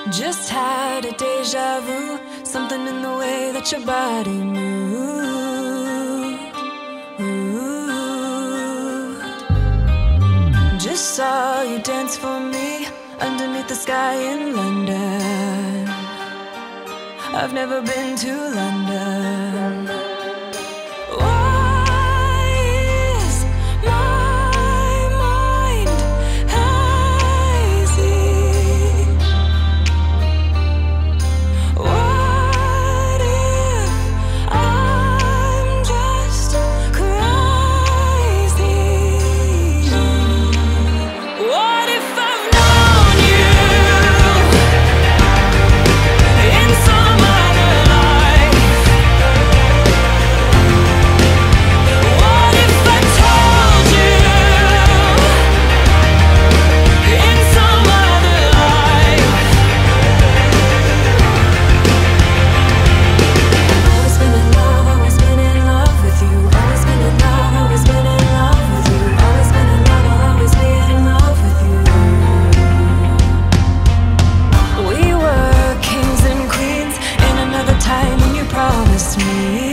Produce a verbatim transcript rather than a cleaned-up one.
Just had a deja vu, something in the way that your body moved. Ooh. Just saw you dance for me underneath the sky in London. I've never been to London. Why is my mind hazy? What if I'm just crazy? What if I've known you in some other life? What if I told you in some other life? Always been in love, always been in love with you. Always been in love, always been in love with you. Always been in love, I'll always be in love with you. We were kings and queens in another time, and you promised me